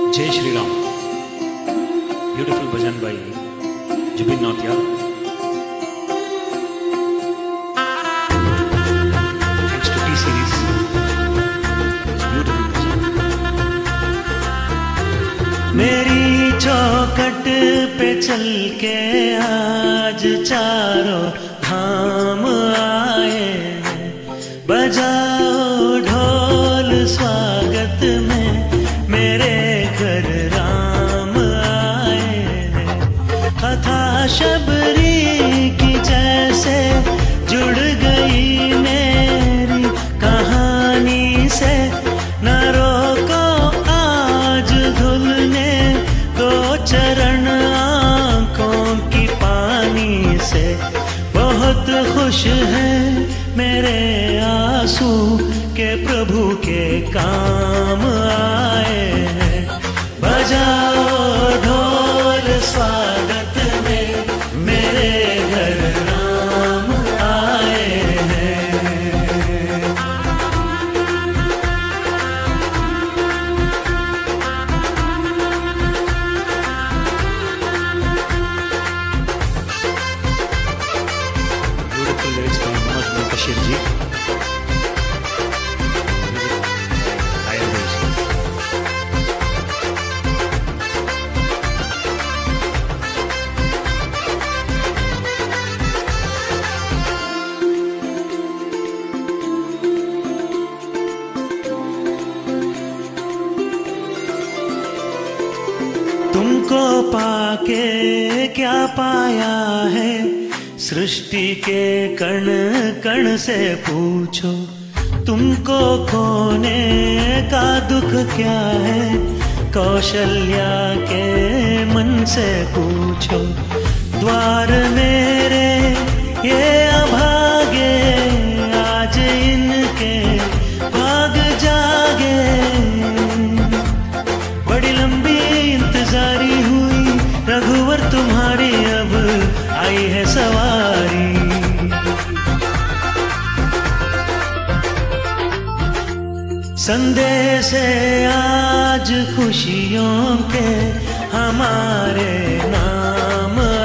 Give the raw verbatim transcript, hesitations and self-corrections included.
जय Shri Ram. Beautiful bhajan by Jubin Nautiyal. Thanks to T series. Beautiful bhajan. मेरी चौखट पे चल के आज चारों धाम आए हैं, बजाओ ढोल स्वागत में मेरे घर राम आए हैं। कथा शबरी की जैसे जुड़ गई मेरी कहानी से, न रोको आज धुलने दो चरण आंखों की पानी से। बहुत खुश हैं मेरे आंसू के प्रभु के काम आए हैं, बजाओ ढोल स्वागत में मेरे घर राम आए हैं। Beautiful lyrics by Manoj Munkashir ji. तुमको पाके क्या पाया है, सृष्टि के कण कण से पूछो। तुमको खोने का दुख क्या है, कौशल्या के मन से पूछो। द्वार मेरे ये अभागे आज इनके भाग जागे। बड़ी लंबी इंतजारी हुई रघुवर तुम्हारी, अब आई है सवारी। संदेश आज खुशियों के हमारे नाम